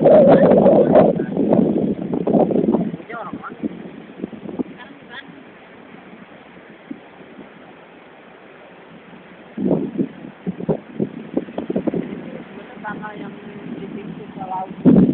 Dia orang mana? Sekarang di Bandung. Sebenarnya tanah yang di pintu ke laut.